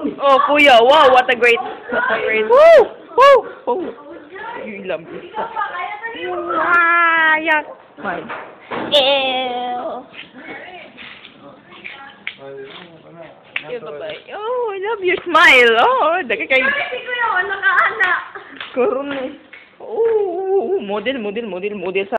Oh, kuya. Wow, what a great. Woo! Woo! Oh. You love this. Yak. Smile. Ew. Oh, I love your smile. Oh, dagay kayo. Kuya, nakaanak. Karon. Oh, model sa